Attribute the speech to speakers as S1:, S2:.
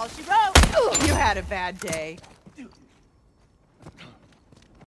S1: all she wrote. You had a bad day.